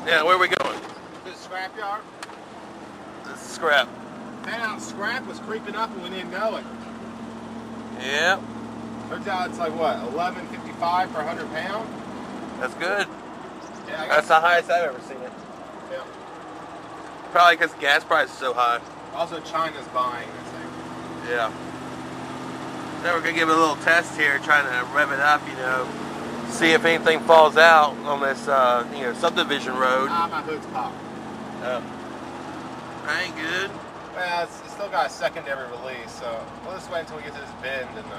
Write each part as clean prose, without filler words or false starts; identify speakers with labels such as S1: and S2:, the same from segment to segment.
S1: Yeah, where are we going?
S2: To the scrapyard.
S1: This is scrap.
S2: That out scrap was creeping up and we didn't know it.
S1: Yeah.
S2: Turns out it's like what, $11.55 per 100 pound?
S1: That's good.
S2: Yeah,
S1: That's the highest I've ever seen it.
S2: Yeah.
S1: Probably because gas price is so high.
S2: Also, China's buying this thing.
S1: Yeah. Now we're gonna give it a little test here, trying to rev it up, you know, see if anything falls out on this, you know, subdivision road.
S2: Ah, my hood's popped.
S1: Oh. That ain't good.
S2: Well, it's still got a secondary release, so we'll just wait until we get to this bend and.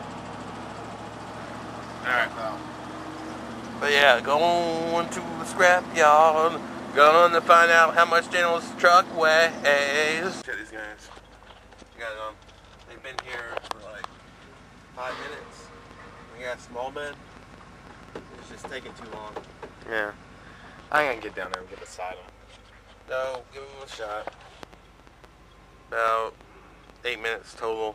S1: Alright. But yeah, going to the scrap yard, going to find out how much Daniel's truck weighs. Check these guys. Got they've been here for like 5 minutes. We got a small bed. It's just taking too long.
S2: Yeah. I ain't gonna get down there and get beside him.
S1: No, give him a shot. About 8 minutes total.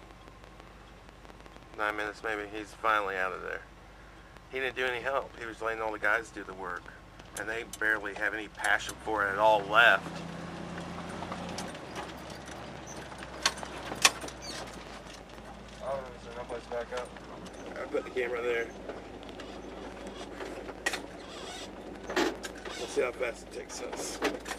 S1: 9 minutes maybe. He's finally out of there. He didn't do any help. He was letting all the guys do the work. And they barely have any passion for it at all left. Oh, is there no place back up? I put the camera there. We'll see how fast it takes us.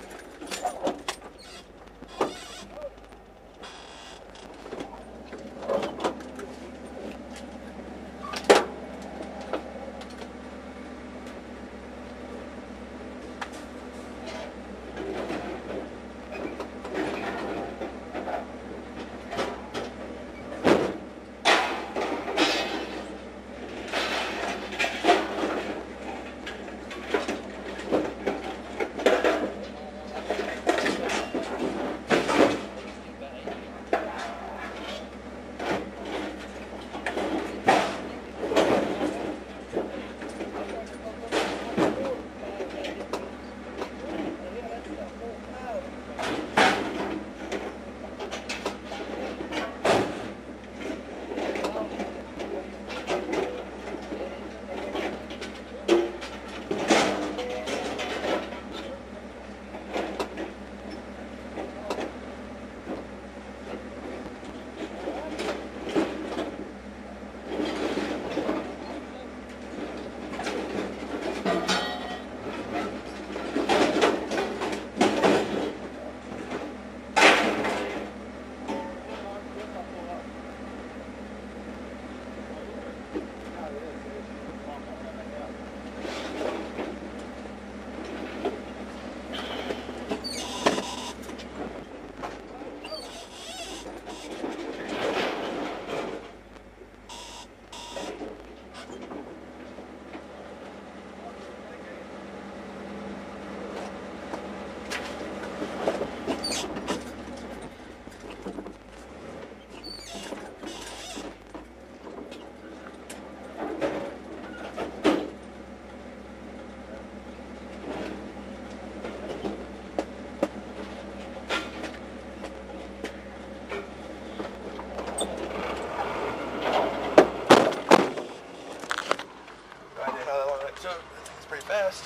S1: It's pretty fast.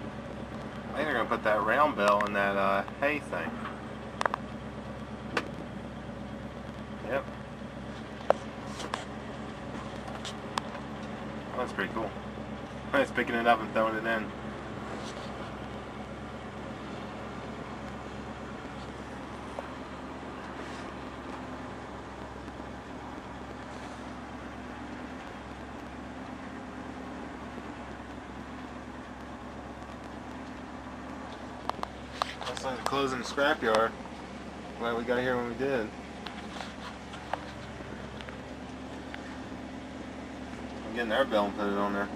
S2: I think they're gonna put that round bell in that hay thing. Yep. Oh, that's pretty cool. It's picking it up and throwing it in. Looks like they're closing the scrapyard. Glad we got here when we did. I'm getting their bell and put it on there.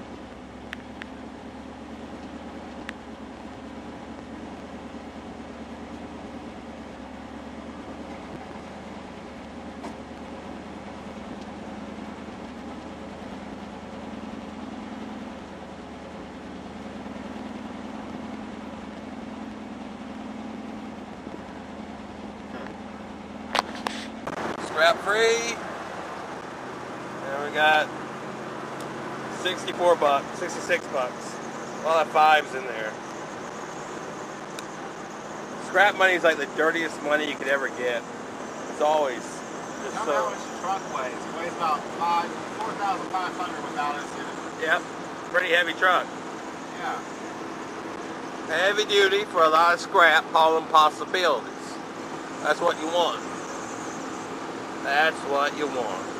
S1: Scrap free. And we got 64 bucks, 66 bucks. A lot of fives in there. Scrap money is like the dirtiest money you could ever get. It's always just
S2: How much the truck weighs? It weighs about 4,500 without us in it.
S1: Yep, pretty heavy truck.
S2: Yeah.
S1: Heavy duty for a lot of scrap hauling possibilities. That's what you want. That's what you want.